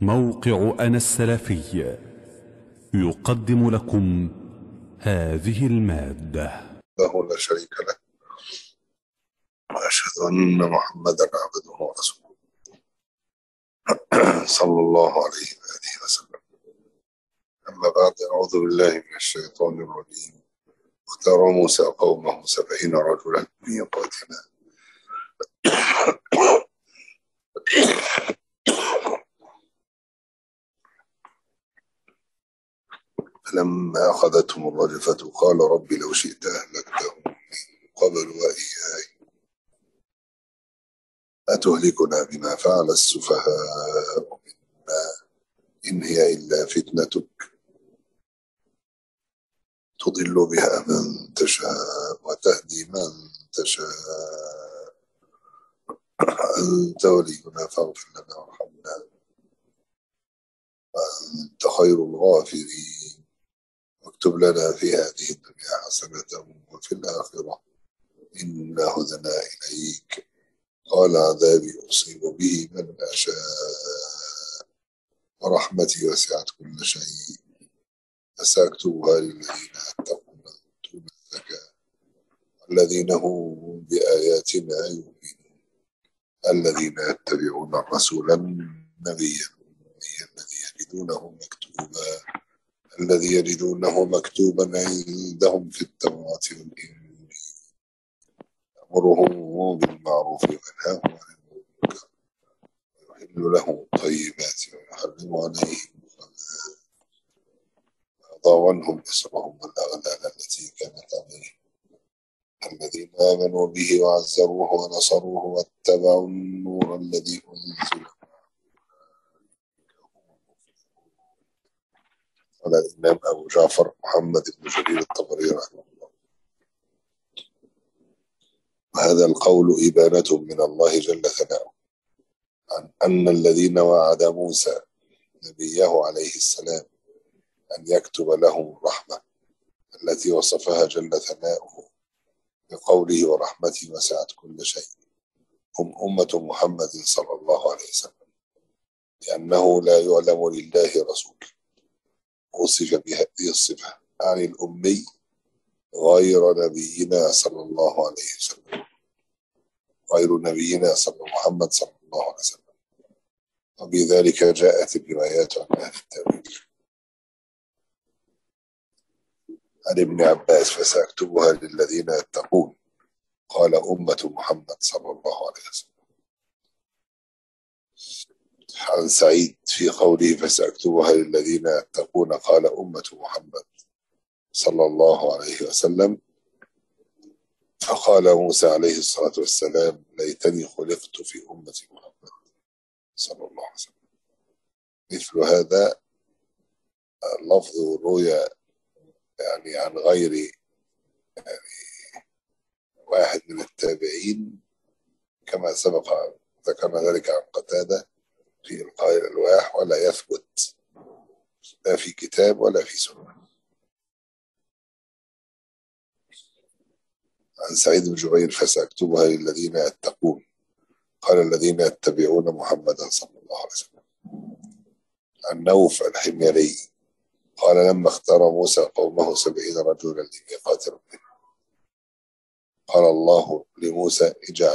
موقع أنا السلفي يقدم لكم هذه المادة. له لا شريك له، وأشهد أن محمدا عبده ورسوله صلى الله عليه وآله وسلم. أما بعد، أعوذ بالله من الشيطان الرجيم. اختار موسى قومه 70 رجلا لميقاتنا فلما أخذتهم الرجفة قال رب لو شئت أهلكتهم من قبل وإياي أتهلكنا بما فعل السفهاء منا إن هي إلا فتنتك تضل بها من تشاء وتهدي من تشاء أنت ولينا فاغفر لنا وارحمنا وأنت خير الغافرين واكتب لنا في هذه الدنيا حسنة وفي الآخرة إنا هدنا إليك قال عذابي أصيب به من أشاء ورحمتي وسعت كل شيء فسأكتبها للذين يتقون ويؤتون الزكاة والذين هم بآياتنا يؤمنون الذين يتبعون الرسول النبي الذي يجدونه مكتوبا عندهم في التوراة والإنجيل يأمرهم بالمعروف وينهاهم عن المنكر ويحل لهم الطيبات ويحرم عليهم الخبائث ويضع عنهم إصرهم والأغلال التي كانت عليهم الذين آمنوا به وعزروه ونصروه واتبعوا النور الذي أنزل. قال الإمام أبو جعفر محمد بن جرير الطبري رحمه الله: وهذا القول إبانة من الله جل ثناؤه عن أن الذين وعد موسى نبيه عليه السلام أن يكتب لهم الرحمة التي وصفها جل ثناؤه بقوله ورحمتي وسعت كل شيء هم أمة محمد صلى الله عليه وسلم، لأنه لا يعلم لله رسول وصف بهذه الصفة عن الأمي غير نبينا صلى الله عليه وسلم، غير نبينا محمد صلى الله عليه وسلم. وبذلك جاءت الروايات عن أهل التأويل. عن ابن عباس فسأكتبها للذين يتقون قال أمة محمد صلى الله عليه وسلم. عن سعيد في قوله فسأكتبها للذين يتقون قال أمة محمد صلى الله عليه وسلم. فقال موسى عليه الصلاة والسلام ليتني خلقت في أمة محمد صلى الله عليه وسلم. مثل هذا اللفظ روي يعني عن غير واحد من التابعين كما سبق ذكرنا ذلك عن قتادة في إلقاء الألواح، ولا يثبت لا في كتاب ولا في سنة. عن سعيد بن جبير فسأكتبها للذين يتقون قال الذين يتبعون محمدا صلى الله عليه وسلم. عن نوف الحميري قال لما اختار موسى قومه 70 رجلا لميقات ربه قال الله لموسى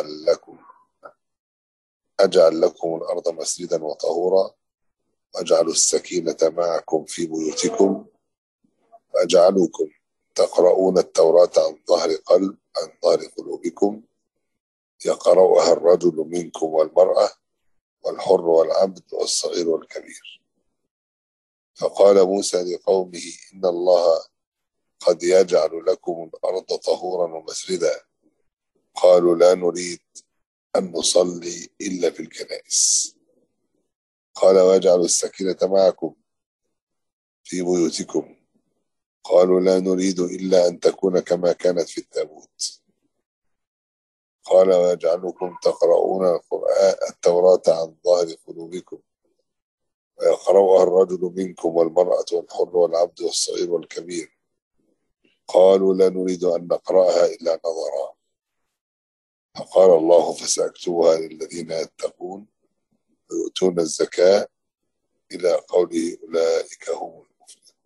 أجعل لكم الأرض مسجدا وطهورا واجعلوا السكينة معكم في بيوتكم واجعلوكم تقرؤون التوراة عن ظهر قلوبكم يقرأها الرجل منكم والمرأة والحر والعبد والصغير والكبير. فقال موسى لقومه إن الله قد يجعل لكم الأرض طهورا ومسجدا. قالوا لا نريد أن نصلي إلا في الكنائس. قال واجعلوا السكينة معكم في بيوتكم. قالوا لا نريد إلا أن تكون كما كانت في التابوت. قال واجعلكم تقرؤون التوراة عن ظهر قلوبكم ويقرأها الرجل منكم والمرأة والحر والعبد والصغير والكبير. قالوا لا نريد أن نقرأها إلا نظرا. فقال الله فسأكتبها للذين يتقون ويؤتون الزكاة إلى قوله أولئك هم المفلحون.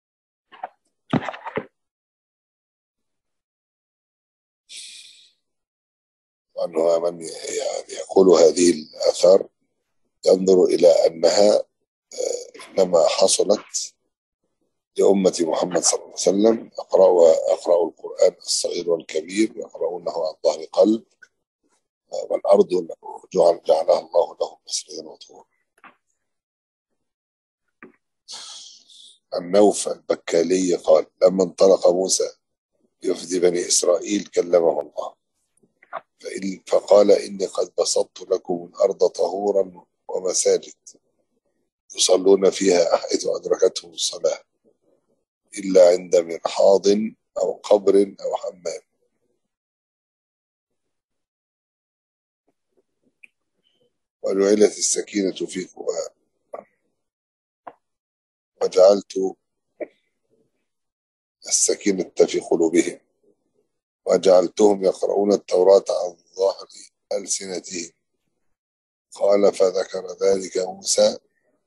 وأنه من يعني يقول هذه الآثار ينظر إلى أنها إنما حصلت لأمة محمد صلى الله عليه وسلم. أقرأوا القرآن الصغير والكبير يقرؤونه عن ظهر قلب، والأرض جعلها الله لهم مسجدا وطهورا. النوف البكالي قال: لما انطلق موسى بوفد بني إسرائيل كلمه الله فقال: إني قد بسطت لكم الأرض طهورا ومساجد يصلون فيها حيث أدركتهم الصلاة إلا عند مرحاض أو قبر أو حمام. وجعلت السكينة في قباء وجعلت السكينة في قلوبهم وجعلتهم يقرؤون التوراة عن ظهر ألسنتهم. قال: فذكر ذلك موسى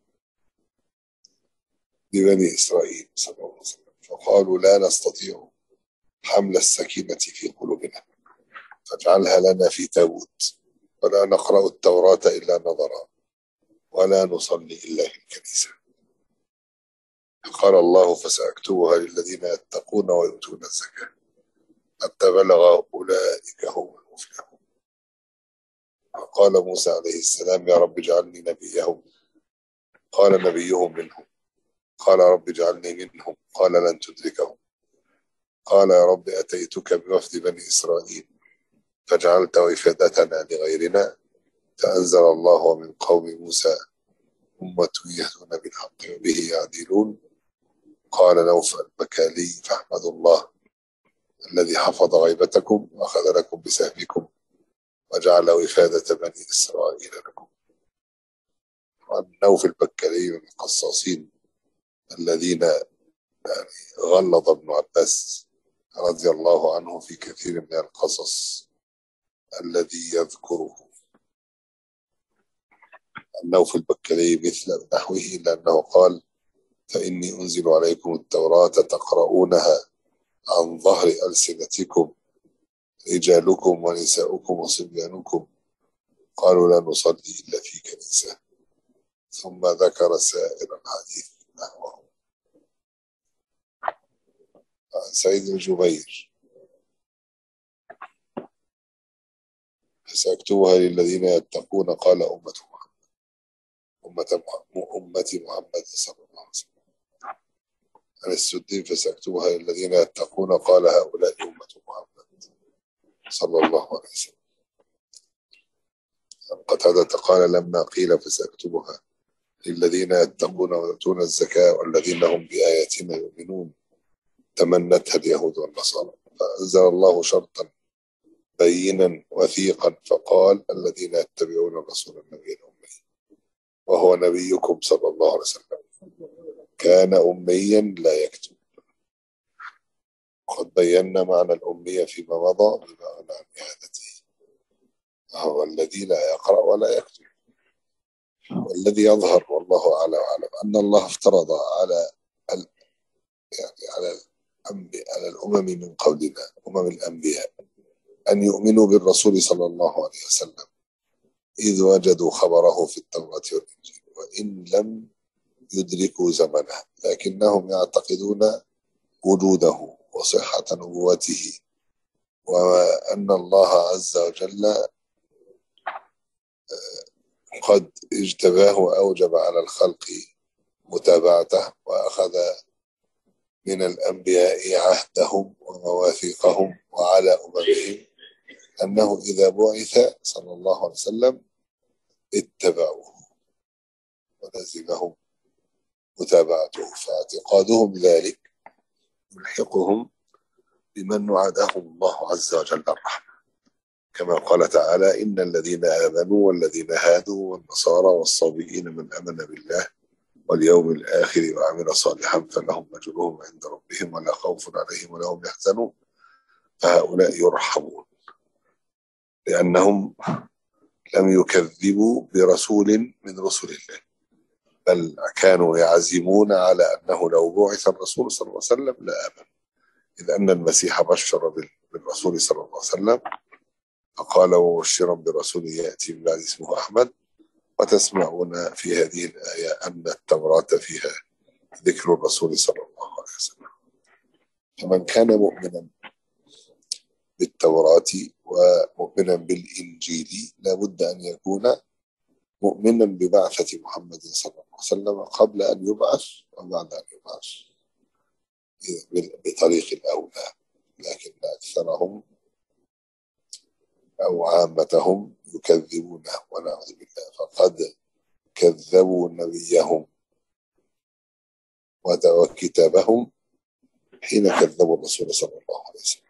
لبني إسرائيل صلى الله عليه وسلم فقالوا: لا نستطيع حمل السكينة في قلوبنا فاجعلها لنا في تابوت ولا نقرأ التوراة إلا نظرا ولا نصلي إلا في الكنيسة. قال الله: فسأكتبها للذين يتقون ويؤتون الزكاة حتى بلغ أولئك هم المفلحون. قال موسى عليه السلام: يا رب اجعلني نبيهم. قال: نبيهم منهم. قال: رب اجعلني منهم. قال: لن تدركهم. قال: يا رب أتيتك بوفد بني إسرائيل فجعلت وفادتنا لغيرنا فأنزل الله: ومن قوم موسى أمة يهدون بالحق وبه يعدلون. قال نوف البكالي: فاحمدوا الله الذي حفظ غيبتكم وأخذ لكم بسهمكم وجعل وفادة بني إسرائيل لكم. نوف البكالي من القصاصين الذين يعني غلظ ابن عباس رضي الله عنه في كثير من القصص الذي يذكره. النوف البكالي مثل نحوه إلا أنه قال: فإني أنزل عليكم التوراة تقرؤونها عن ظهر ألسنتكم رجالكم ونساؤكم وصبيانكم. قالوا: لا نصلي إلا في كنيسة. ثم ذكر سائر الحديث نحوه. عن سيد بن جبير: فسأكتبها للذين يتقون. قال: أمة محمد صلى الله عليه وسلم. عن السدي: فسأكتبها للذين يتقون. قال: هؤلاء أمة محمد صلى الله عليه وسلم. عن قتادة قال: لما قيل فسأكتبها للذين يتقون ويؤتون الزكاة والذين هم بآياتنا يؤمنون تمنتها اليهود والنصارى فأنزل الله شرطا بينا وثيقا فقال: الذين يتبعون الرسول النبي الأمي وهو نبيكم صلى الله عليه وسلم كان أميا لا يكتب. قد بينا معنى الأمية فيما مضى بما عن إعادته، وهو الذي لا يقرأ ولا يكتب. والذي يظهر والله أعلم أن الله افترض على على الأمم من قبلنا أمم الأنبياء أن يؤمنوا بالرسول صلى الله عليه وسلم إذ وجدوا خبره في التوراة والإنجيل وإن لم يدركوا زمنه، لكنهم يعتقدون وجوده وصحة نبوته وأن الله عز وجل قد اجتباه وأوجب على الخلق متابعته وأخذ من الأنبياء عهدهم ومواثيقهم وعلى أممهم أنه إذا بعث صلى الله عليه وسلم اتبعوه ولزمهم متابعته. فاعتقادهم ذلك يلحقهم بمن وعدهم الله عز وجل الرحمة، كما قال تعالى: إن الذين آمنوا والذين هادوا والنصارى والصابئين من آمن بالله واليوم الآخر وعمل صالحا فلهم أجرهم عند ربهم ولا خوف عليهم ولا هم يحزنون فهؤلاء يرحمون لأنهم لم يكذبوا برسول من رسل الله بل كانوا يعزمون على أنه لو بعث الرسول صلى الله عليه وسلم لآمن، إذ أن المسيح بشر بالرسول صلى الله عليه وسلم، فقال ومبشرا برسول يأتي من بعد اسمه أحمد. وتسمعون في هذه الآية أن التوراة فيها ذكر الرسول صلى الله عليه وسلم. فمن كان مؤمنا بالتوراة ومؤمنا بالإنجيل لابد أن يكون مؤمنا ببعثة محمد صلى الله عليه وسلم قبل أن يبعث وبعد أن يبعث بطريق الأولى، لكن أكثرهم أو عامتهم يكذبونه ونعوذ بالله، فقد كذبوا نبيهم وكتابهم حين كذبوا الرسول صلى الله عليه وسلم.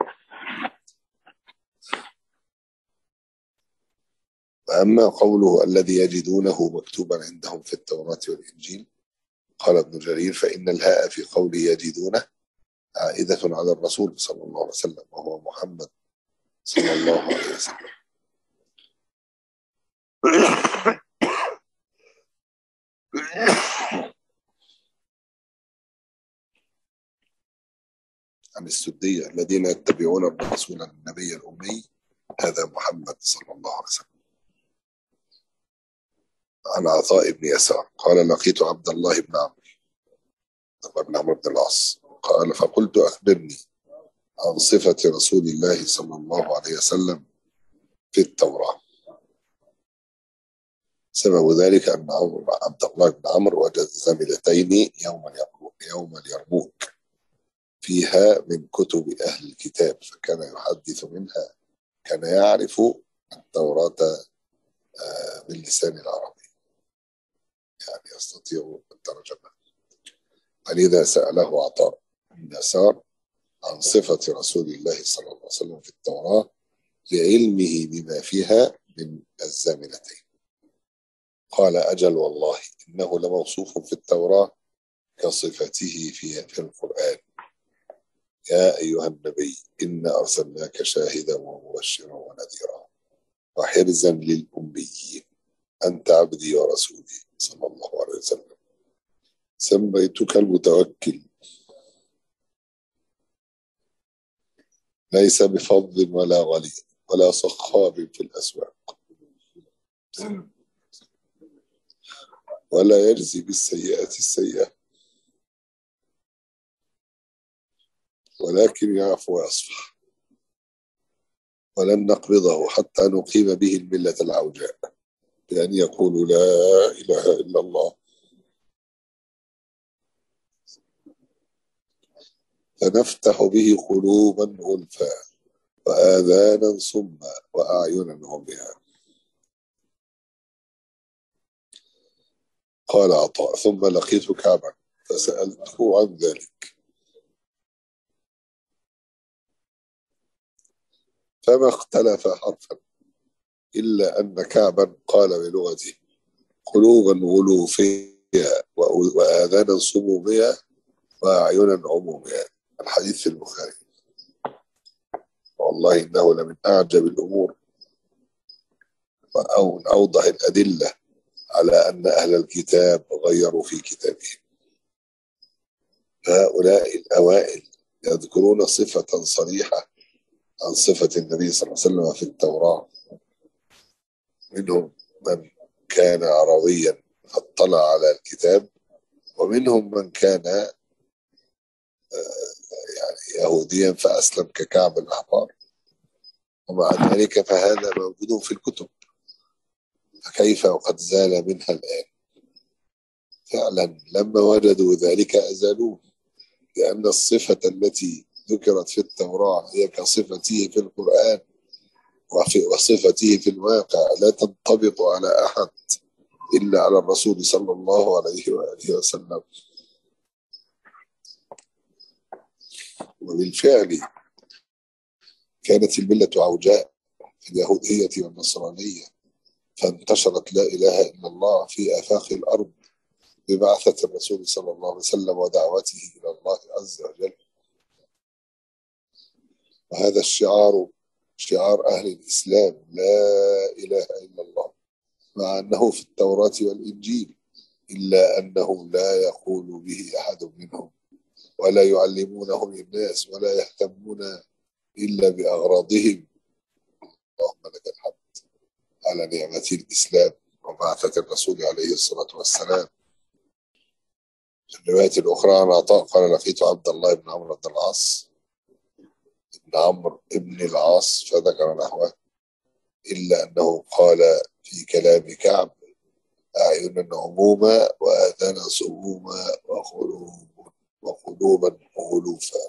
وأما قوله الذي يجدونه مكتوبا عندهم في التوراة والإنجيل، قال ابن جرير فإن الهاء في قوله يجدونه عائدة على الرسول صلى الله عليه وسلم وهو محمد صلى الله عليه وسلم. عن السدية الذين يتبعون الرسول النبي الأمي هذا محمد صلى الله عليه وسلم. عن عطاء بن يسار قال لقيت عبد الله بن عمرو بن العاص قال فقلت أخبرني عن صفة رسول الله صلى الله عليه وسلم في التوراة. سبب ذلك أن عبد الله بن عمرو وجد زميلتين يوم اليرموك فيها من كتب أهل الكتاب، فكان يحدث منها، كان يعرف التوراة باللسان العربي، يعني يستطيع الترجمة. فلذا سأله عطاء بن يسار عن صفة رسول الله صلى الله عليه وسلم في التوراة لعلمه بما فيها من الزامنتين. قال أجل والله إنه لموصوف في التوراة كصفته في القرآن. يا أيها النبي إنا أرسلناك شاهدا ومبشرا ونذيرا وحرزا للأميين أنت عبدي ورسولي صلى الله عليه وسلم. سميتك المتوكل ليس بفظ ولا غليظ ولا صخاب في الأسواق ولا يجزي بالسيئة السيئة ولكن يعفو ويصفح، ولن نقبضه حتى نقيم به الملة العوجاء بأن يقولوا لا إله إلا الله فنفتح به قلوبا غلفا وآذانا صما وأعينا عميا. قال عطاء ثم لقيت كعبا فسألته عن ذلك فما اختلف حرفا إلا أن كعبا قال بلغته قلوبا غلوفية وآذانا صمومية وأعينا عمومية. الحديث في البخاري. والله إنه لمن أعجب الأمور أو من أوضح الأدلة على أن أهل الكتاب غيروا في كتابهم. هؤلاء الأوائل يذكرون صفة صريحة عن صفة النبي صلى الله عليه وسلم في التوراة، منهم من كان عربيا فاطلع على الكتاب، ومنهم من كان يعني يهوديا فأسلم ككعب الأحبار، ومع ذلك فهذا موجود في الكتب، فكيف وقد زال منها الآن؟ فعلا لما وجدوا ذلك أزالوه، لأن الصفة التي ذكرت في التوراة هي كصفته في القرآن وصفته في الواقع لا تنطبق على أحد إلا على الرسول صلى الله عليه وآله وسلم. وبالفعل كانت الملة عوجاء في اليهودية والنصرانية، فانتشرت لا إله إلا الله في آفاق الأرض ببعثة الرسول صلى الله عليه وسلم ودعوته إلى الله عز وجل. وهذا الشعار شعار أهل الإسلام لا إله إلا الله، مع أنه في التوراة والإنجيل، إلا أنه لا يقول به أحد منهم ولا يعلمونه للناس ولا يهتمون إلا بأغراضهم. اللهم لك الحمد على نعمة الإسلام وبعثة الرسول عليه الصلاة والسلام. في الرواية الأخرى عن عطاء قال: لقيت عبد الله بن عمرو بن العاص بن عمرو بن العاص فذكر نحوه، إلا أنه قال في كلام كعب: أعين عموما وآذان صموما وقلوبا غلوفا.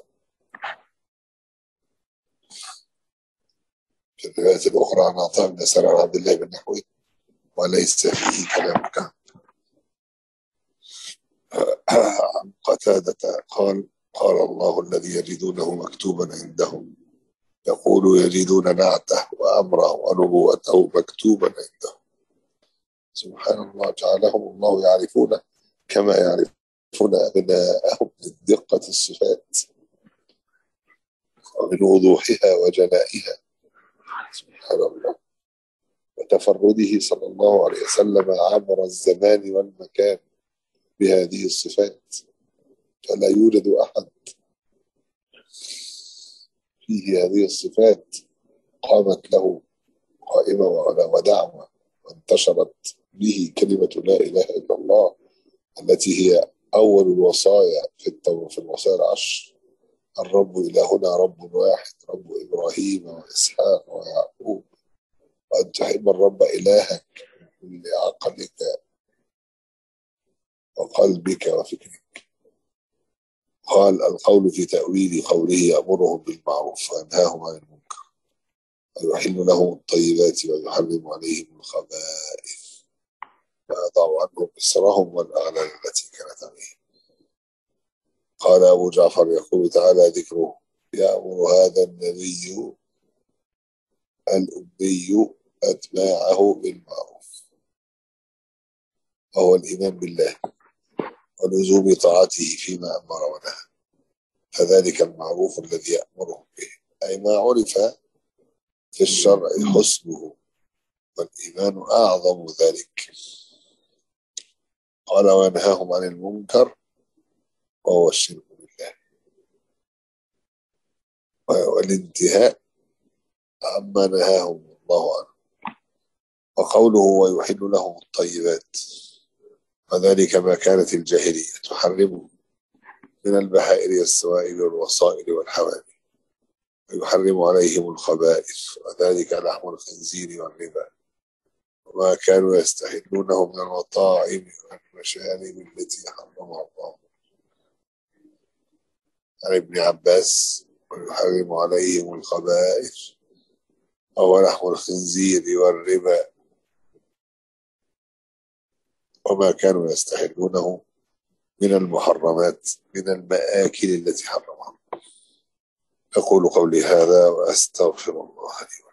في الرواية الأخرى عن عطاء بن يسار عن عبد الله بن نحوه: وليس فيه كلام كعب. عن قتادة قال: قال الله: الذي يجدونه مكتوبا عندهم يقول يجدون نعته وأمره ونبوته مكتوبا عندهم. سبحان الله، جعلهم الله يعرفون كما يعرفون أبناءهم من دقة الصفات ومن وضوحها وجلائها. سبحان الله، وتفرده صلى الله عليه وسلم عبر الزمان والمكان بهذه الصفات، فلا يوجد أحد فيه هذه الصفات قامت له قائمة ودعوة وانتشرت به كلمة لا إله إلا الله، التي هي أول الوصايا في الوصايا العشر: الرب إلهنا رب واحد، رب إبراهيم وإسحاق ويعقوب، وأن تحب الرب إلهك من كل عقلك وقلبك وفكرك. قال: القول في تأويل قوله: يأمرهم بالمعروف وينهاهم عن المنكر ويحل لهم الطيبات ويحرم عليهم الخبائث ويضع عنهم إصرهم والأغلال التي كانت عليهم. قال أبو جعفر: يقول تعالى ذكره: يأمر هذا النبي الأمي أتباعه بالمعروف، وهو الإيمان بالله ولزوم طاعته فيما أمر ونهى، فذلك المعروف الذي يأمرهم به، أي ما عرف في الشرع حسنه، والإيمان أعظم ذلك. قال: وينهاهم عن المنكر، وهو الشرك بالله، والانتهاء عما نهاهم الله عنه. وقوله: ويحل لهم الطيبات، وذلك ما كانت الجاهلية تحرمه من البحائر والسوائل والوصائل والحوامل، ويحرم عليهم الخبائث، وذلك لحم الخنزير والربا، وما كانوا يستحلونه من المطاعم والمشارب التي حرمها الله. عن ابن عباس: ويحرم عليهم الخبائث، وهو لحم الخنزير والربا، وما كانوا يستحلونه من المحرمات من المآكل التي حرمها. أقول قولي هذا وأستغفر الله لي.